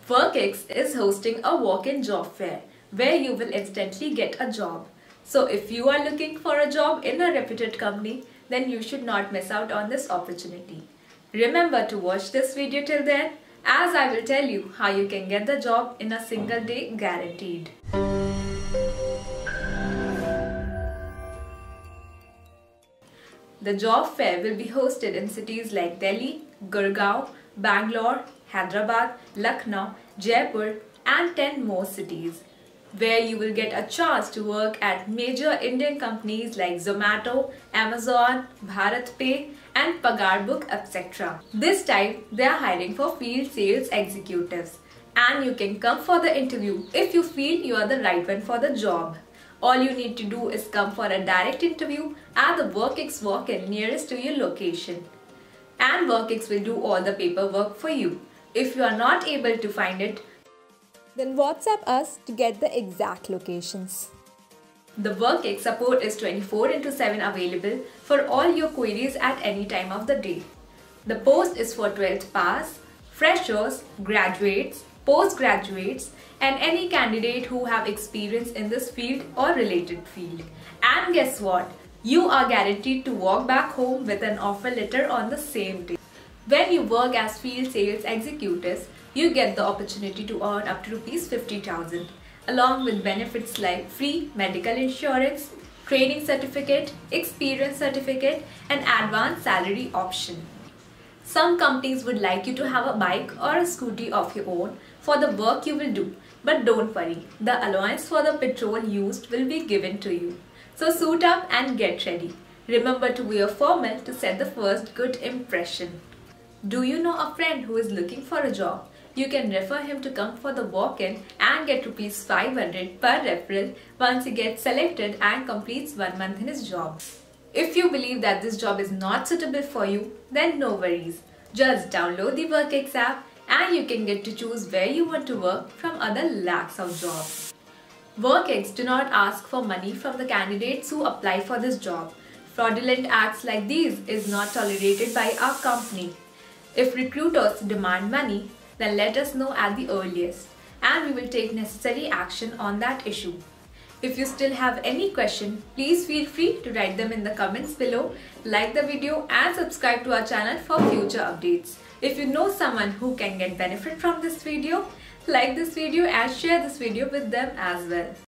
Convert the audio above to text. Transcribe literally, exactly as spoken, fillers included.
WorkX is hosting a walk-in job fair where you will instantly get a job. So if you are looking for a job in a reputed company, then you should not miss out on this opportunity. Remember to watch this video till then, as I will tell you how you can get the job in a single day guaranteed. The job fair will be hosted in cities like Delhi, Gurgaon, Bangalore, Hyderabad, Lucknow, Jaipur and ten more cities, where you will get a chance to work at major Indian companies like Zomato, Amazon, BharatPe and Pagarbook, et cetera. This time they are hiring for field sales executives, and you can come for the interview if you feel you are the right one for the job. All you need to do is come for a direct interview at the WorkX walk-in nearest to your location. And WorkX will do all the paperwork for you. If you are not able to find it, then WhatsApp us to get the exact locations. The WorkX support is twenty-four into seven available for all your queries at any time of the day. The post is for twelfth pass, freshers, graduates, postgraduates and any candidate who have experience in this field or related field. And guess what? You are guaranteed to walk back home with an offer letter on the same day. When you work as field sales executives, you get the opportunity to earn up to rupees fifty thousand, along with benefits like free medical insurance, training certificate, experience certificate and advanced salary option. Some companies would like you to have a bike or a scooty of your own for the work you will do. But don't worry, the allowance for the petrol used will be given to you. So suit up and get ready. Remember to wear formal to set the first good impression. Do you know a friend who is looking for a job? You can refer him to come for the walk-in and get rupees five hundred per referral once he gets selected and completes one month in his job. If you believe that this job is not suitable for you, then no worries. Just download the WorkX app and you can get to choose where you want to work from other lakhs of jobs. WorkX do not ask for money from the candidates who apply for this job. Fraudulent acts like these is not tolerated by our company. If recruiters demand money, then let us know at the earliest and we will take necessary action on that issue. If you still have any question, please feel free to write them in the comments below, like the video and subscribe to our channel for future updates. If you know someone who can get benefit from this video, like this video and share this video with them as well.